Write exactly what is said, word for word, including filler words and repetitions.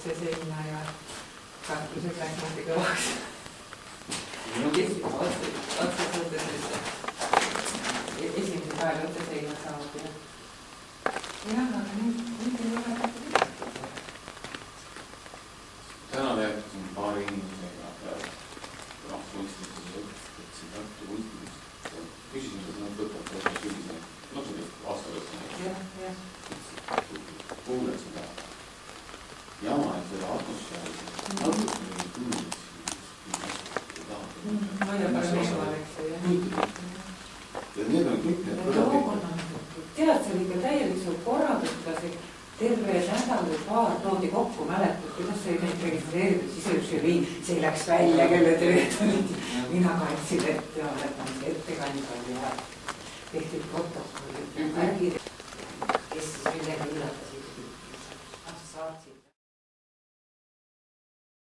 otse seina ja kartused läks niimoodi kõvaks. Otse suhtes esimese päev otse seina saab ja jah, aga nüüd ei ole rääkida. Täna rääkisin paari inimesega rahvuskunstilises õpetsi Tartu kunstilises. Küsisin, et nad võtavad seda sügise, no seda aasta lõpuni. Jah, jah. Kuuled seda jama ja seda atmosfääri, natuke mingi tundid, ei taha. Ma ei ole parem eemaleks. Ja need on kõik need kõrvapikad. Tead, see oli ikka täielik sul korraldus, kuidas terve nädal või paar toodi kokku, mäletad, kuidas see neid registreeritud, siis oli žürii, see läks välja, kelle tööd olid. Mina kaitsin ette ja oletamise ettekandja oli ja tehti protokolli. Kes siis millega üllatasid?